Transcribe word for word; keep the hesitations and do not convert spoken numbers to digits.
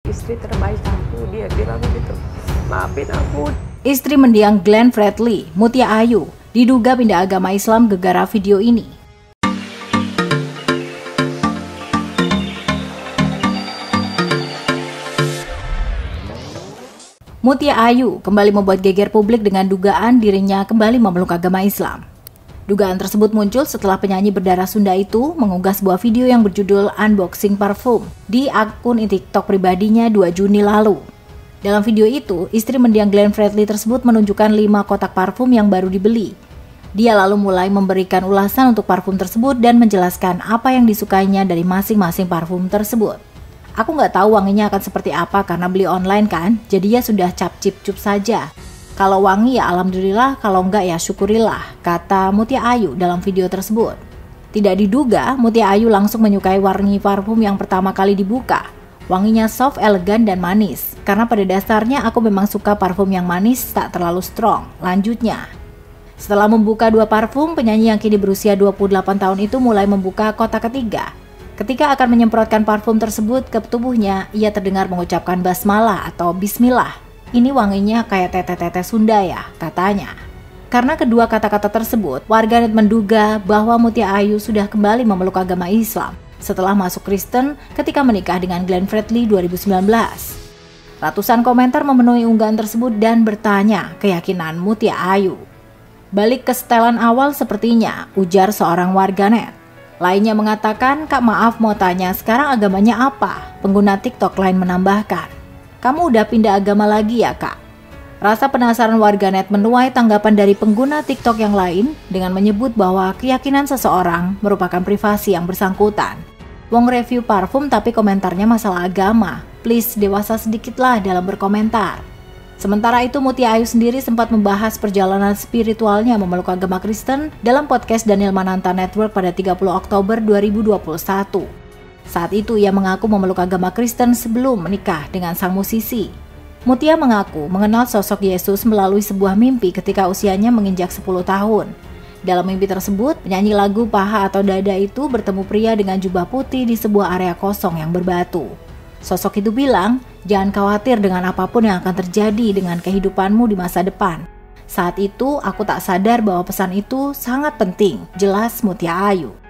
istri terbaik aku, dia bilang gitu, maafin aku. Istri mendiang Glenn Fredly, Mutia Ayu, diduga pindah agama Islam gegara video ini. Mutia Ayu kembali membuat geger publik dengan dugaan dirinya kembali memeluk agama Islam. Dugaan tersebut muncul setelah penyanyi berdarah Sunda itu mengunggah sebuah video yang berjudul Unboxing Parfum di akun TikTok pribadinya dua Juni lalu. Dalam video itu, istri mendiang Glenn Fredly tersebut menunjukkan lima kotak parfum yang baru dibeli. Dia lalu mulai memberikan ulasan untuk parfum tersebut dan menjelaskan apa yang disukainya dari masing-masing parfum tersebut. Aku nggak tahu wanginya akan seperti apa karena beli online kan, jadi ya sudah cap-cip-cup saja. Kalau wangi ya alhamdulillah, kalau enggak ya syukurilah, kata Mutia Ayu dalam video tersebut. Tidak diduga, Mutia Ayu langsung menyukai wangi parfum yang pertama kali dibuka. Wanginya soft, elegan, dan manis. Karena pada dasarnya aku memang suka parfum yang manis, tak terlalu strong. Lanjutnya, setelah membuka dua parfum, penyanyi yang kini berusia dua puluh delapan tahun itu mulai membuka kotak ketiga. Ketika akan menyemprotkan parfum tersebut ke tubuhnya, ia terdengar mengucapkan basmalah atau bismillah. Ini wanginya kayak tete-tete Sunda ya, katanya. Karena kedua kata-kata tersebut, warganet menduga bahwa Mutia Ayu sudah kembali memeluk agama Islam setelah masuk Kristen ketika menikah dengan Glenn Fredly dua ribu sembilan belas. Ratusan komentar memenuhi unggahan tersebut dan bertanya keyakinan Mutia Ayu. Balik ke setelan awal sepertinya, ujar seorang warganet. Lainnya mengatakan, "Kak maaf mau tanya, sekarang agamanya apa?" Pengguna TikTok lain menambahkan, "Kamu udah pindah agama lagi ya kak?" Rasa penasaran warganet menuai tanggapan dari pengguna TikTok yang lain dengan menyebut bahwa keyakinan seseorang merupakan privasi yang bersangkutan. Wong review parfum tapi komentarnya masalah agama. Please dewasa sedikitlah dalam berkomentar. Sementara itu Mutia Ayu sendiri sempat membahas perjalanan spiritualnya memeluk agama Kristen dalam podcast Daniel Mananta Network pada tiga puluh Oktober dua ribu dua puluh satu. Saat itu ia mengaku memeluk agama Kristen sebelum menikah dengan sang musisi. Mutia mengaku mengenal sosok Yesus melalui sebuah mimpi ketika usianya menginjak sepuluh tahun. Dalam mimpi tersebut, penyanyi lagu Paha atau Dada itu bertemu pria dengan jubah putih di sebuah area kosong yang berbatu. Sosok itu bilang, "Jangan khawatir dengan apapun yang akan terjadi dengan kehidupanmu di masa depan." Saat itu aku tak sadar bahwa pesan itu sangat penting, jelas Mutia Ayu.